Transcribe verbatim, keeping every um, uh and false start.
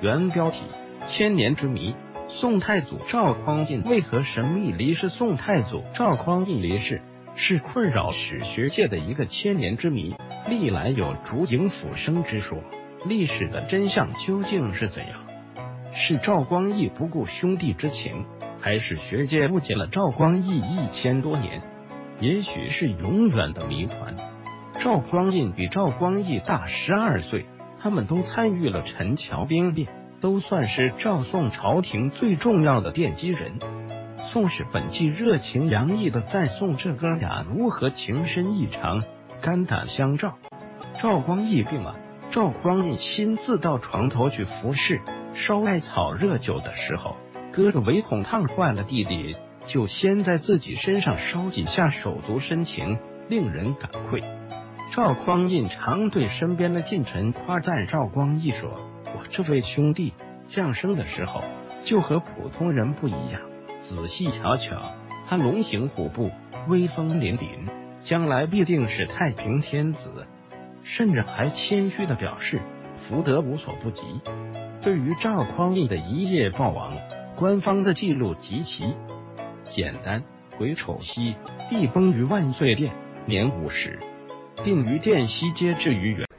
原标题：千年之谜。宋太祖赵匡胤为何神秘离世？宋太祖赵匡胤离世是困扰史学界的一个千年之谜，历来有烛影斧声之说。历史的真相究竟是怎样？是赵光义不顾兄弟之情，还是学界误解了赵光义一千多年？也许是永远的谜团。赵匡胤比赵光义大十二岁，他们都参与了陈桥兵变，都算是赵宋朝廷最重要的奠基人。宋史本纪热情洋溢的赞颂这哥俩如何情深意长，肝胆相照。赵光义病了，赵匡胤亲自到床头去服侍，烧艾草热酒的时候，哥哥唯恐烫坏了弟弟，就先在自己身上烧几下，手足深情，令人感愧。赵匡胤常对身边的近臣夸赞赵光义说：“我这位兄弟降生的时候就和普通人不一样，仔细瞧瞧，他龙行虎步，威风凛凛，将来必定是太平天子。”甚至还谦虚的表示福德无所不及。对于赵匡胤的一夜暴亡，官方的记录极其简单：癸丑夕，地崩于万岁殿，年五十，并于殿西街置于原。